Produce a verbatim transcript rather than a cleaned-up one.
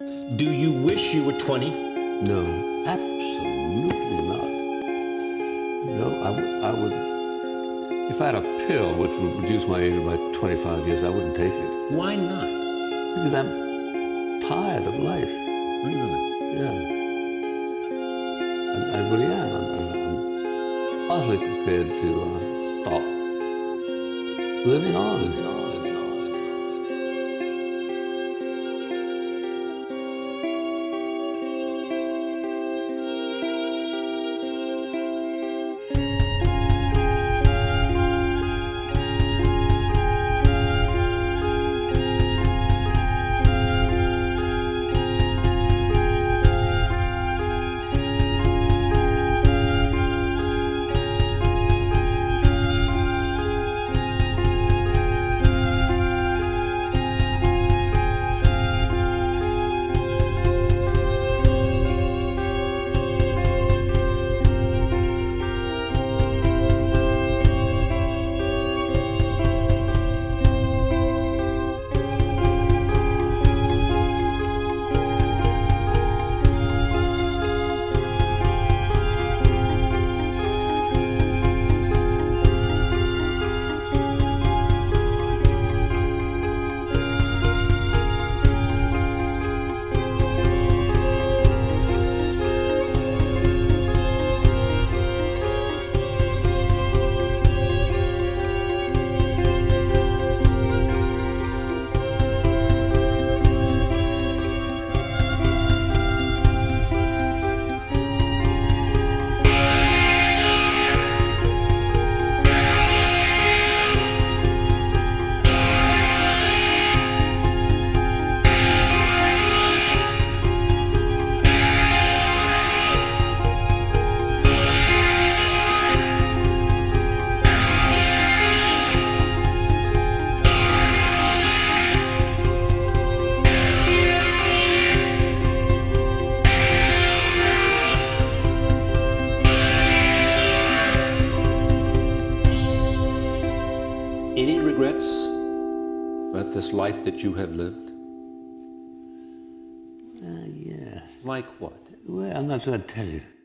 Do you wish you were twenty? No, absolutely not. No, I, I would, if I had a pill which would reduce my age by twenty-five years, I wouldn't take it. Why not? Because I'm tired of life. Really? Yeah. I, I really am. I'm, I'm, I'm utterly prepared to uh, stop living on, living on. Any regrets about this life that you have lived? Uh, yeah. Like what? Well, I'm not going to tell you.